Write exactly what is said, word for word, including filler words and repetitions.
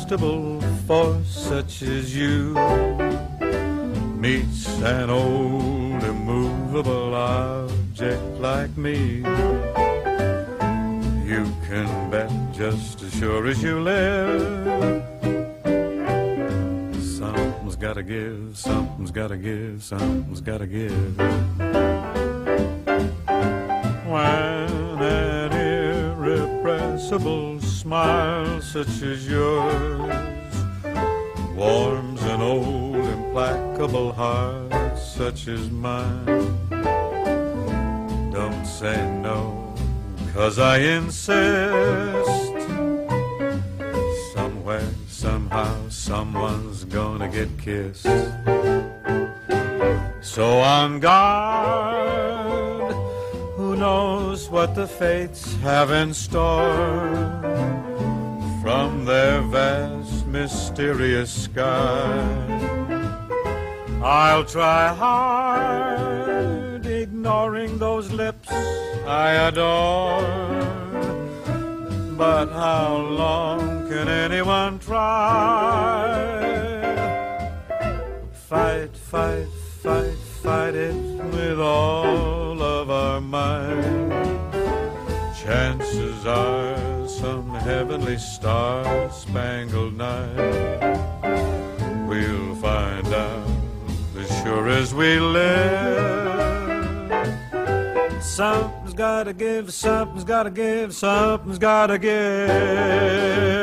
irresistible force such as you meets an old immovable object like me. You can bet just as sure as you live, something's gotta give, something's gotta give, something's gotta give. When an irrepressible smile such as yours warms an old implacable heart such as mine, don't say no, 'cause I insist. Somewhere, somehow, someone's gonna get kissed. So on guard, who knows what the fates have in store from their vast, mysterious sky. I'll try hard, ignoring those lips I adore, but how long can anyone try? Fight, fight, fight, fight it with all of our might. Chances are some heavenly star-spangled night we'll find out as sure as we live. Something's gotta give, something's gotta give, something's gotta give.